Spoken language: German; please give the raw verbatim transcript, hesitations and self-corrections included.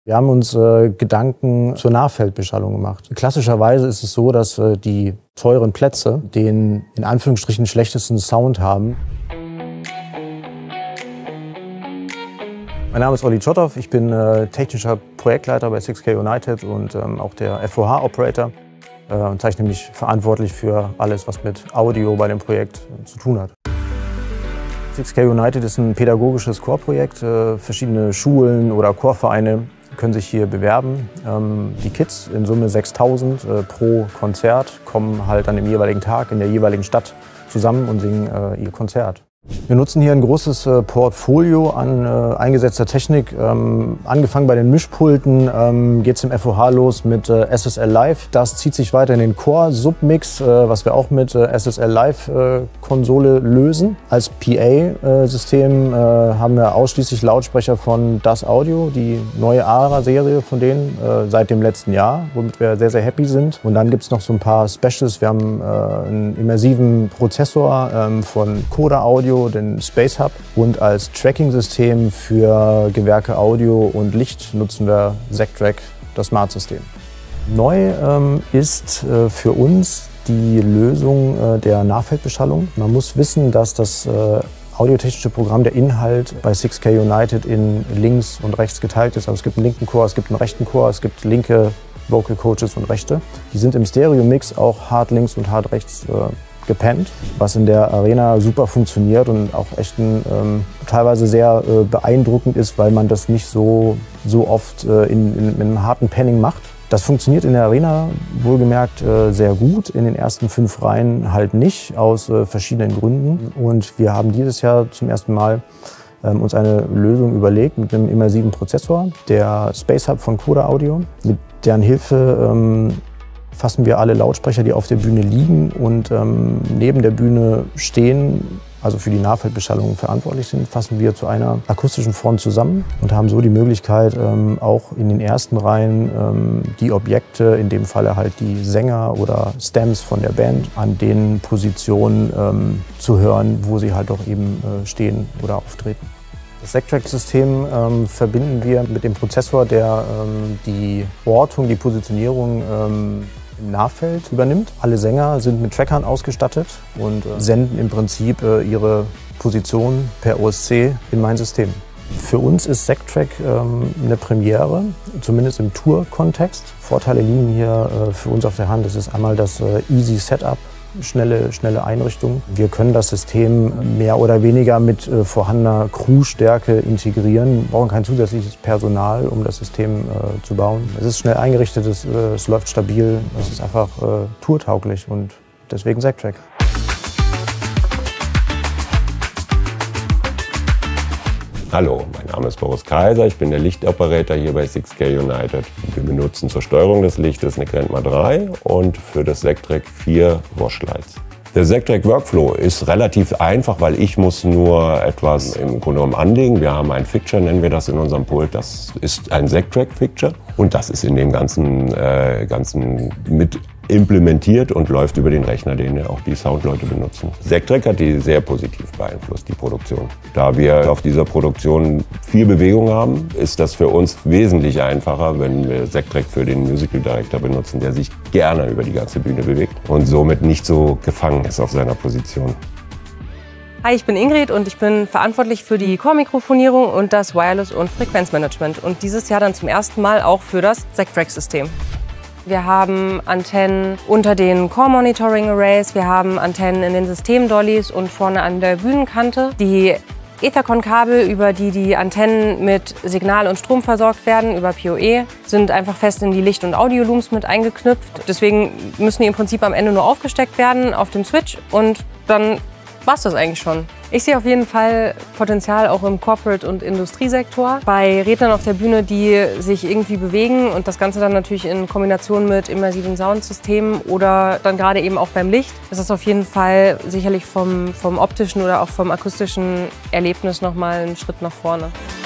Wir haben uns äh, Gedanken zur Nahfeldbeschallung gemacht. Klassischerweise ist es so, dass äh, die teuren Plätze den in Anführungsstrichen schlechtesten Sound haben. Mein Name ist Olli Tschotow, ich bin äh, technischer Projektleiter bei six K United und ähm, auch der F O H-Operator äh, und zeichne mich verantwortlich für alles, was mit Audio bei dem Projekt äh, zu tun hat. six K United ist ein pädagogisches Chorprojekt. Äh, verschiedene Schulen oder Chorvereine können sich hier bewerben. Ähm, die Kids, in Summe sechstausend äh, pro Konzert, kommen halt an dem jeweiligen Tag in der jeweiligen Stadt zusammen und singen äh, ihr Konzert. Wir nutzen hier ein großes äh, Portfolio an äh, eingesetzter Technik. Ähm, angefangen bei den Mischpulten ähm, geht es im F O H los mit äh, S S L Live. Das zieht sich weiter in den Core-Submix, äh, was wir auch mit äh, S S L Live-Konsole äh, lösen. Als P A-System äh, haben wir ausschließlich Lautsprecher von Das Audio, die neue ARA-Serie von denen äh, seit dem letzten Jahr, womit wir sehr, sehr happy sind. Und dann gibt es noch so ein paar Specials. Wir haben äh, einen immersiven Prozessor ähm, von Coda Audio, den Space Hub, und als Tracking-System für Gewerke Audio und Licht nutzen wir ZECTRAC, das Smart-System. Neu ähm, ist äh, für uns die Lösung äh, der Nahfeldbeschallung. Man muss wissen, dass das äh, audiotechnische Programm, der Inhalt bei six K United in links und rechts geteilt ist. Also es gibt einen linken Chor, es gibt einen rechten Chor, es gibt linke Vocal Coaches und rechte. Die sind im Stereo-Mix auch hart links und hart rechts äh, gepennt, was in der Arena super funktioniert und auch echt ein, ähm, teilweise sehr äh, beeindruckend ist, weil man das nicht so, so oft äh, in, in, in einem harten Penning macht. Das funktioniert in der Arena wohlgemerkt äh, sehr gut, in den ersten fünf Reihen halt nicht, aus äh, verschiedenen Gründen. Und wir haben dieses Jahr zum ersten Mal ähm, uns eine Lösung überlegt mit einem immersiven Prozessor, der Space Hub von Coda Audio, mit deren Hilfe ähm, fassen wir alle Lautsprecher, die auf der Bühne liegen und ähm, neben der Bühne stehen, also für die Nahfeldbeschallung verantwortlich sind, fassen wir zu einer akustischen Front zusammen und haben so die Möglichkeit, ähm, auch in den ersten Reihen ähm, die Objekte, in dem Falle halt die Sänger oder Stems von der Band, an den Positionen ähm, zu hören, wo sie halt auch eben äh, stehen oder auftreten. Das ZECTRAC-System ähm, verbinden wir mit dem Prozessor, der ähm, die Ortung, die Positionierung ähm, im Nahfeld übernimmt. Alle Sänger sind mit Trackern ausgestattet und äh, senden im Prinzip äh, ihre Position per O S C in mein System. Für uns ist ZECTRAC ähm, eine Premiere, zumindest im Tour-Kontext. Vorteile liegen hier äh, für uns auf der Hand. Das ist einmal das äh, Easy Setup. Schnelle, schnelle Einrichtung. Wir können das System mehr oder weniger mit äh, vorhandener Crewstärke integrieren. Wir brauchen kein zusätzliches Personal, um das System äh, zu bauen. Es ist schnell eingerichtet, es, äh, es läuft stabil, es ist einfach äh, tourtauglich und deswegen ZECTRAC. Hallo, mein Name ist Boris Kaiser, ich bin der Lichtoperator hier bei six K United. Wir benutzen zur Steuerung des Lichtes eine Grandma drei und für das ZECTRAC vier Washlights. Der ZECTRAC Workflow ist relativ einfach, weil ich muss nur etwas im Grunde genommen anlegen. Wir haben ein Fixture, nennen wir das in unserem Pult. Das ist ein ZECTRAC Fixture und das ist in dem ganzen, äh, ganzen mit implementiert und läuft über den Rechner, den auch die Soundleute benutzen. ZECTRAC hat die sehr positiv beeinflusst, die Produktion. Da wir auf dieser Produktion viel Bewegung haben, ist das für uns wesentlich einfacher, wenn wir ZECTRAC für den Musical Director benutzen, der sich gerne über die ganze Bühne bewegt und somit nicht so gefangen ist auf seiner Position. Hi, ich bin Ingrid und ich bin verantwortlich für die Chormikrofonierung und das Wireless- und Frequenzmanagement und dieses Jahr dann zum ersten Mal auch für das ZECTRAC-System. Wir haben Antennen unter den Core Monitoring Arrays, wir haben Antennen in den Systemdollies und vorne an der Bühnenkante. Die Ethercon-Kabel, über die die Antennen mit Signal und Strom versorgt werden, über P O E, sind einfach fest in die Licht- und Audio-Looms mit eingeknüpft. Deswegen müssen die im Prinzip am Ende nur aufgesteckt werden auf dem Switch und dann war's das eigentlich schon. Ich sehe auf jeden Fall Potenzial auch im Corporate- und Industriesektor. Bei Rednern auf der Bühne, die sich irgendwie bewegen und das Ganze dann natürlich in Kombination mit immersiven Soundsystemen oder dann gerade eben auch beim Licht, ist das auf jeden Fall sicherlich vom, vom optischen oder auch vom akustischen Erlebnis nochmal einen Schritt nach vorne.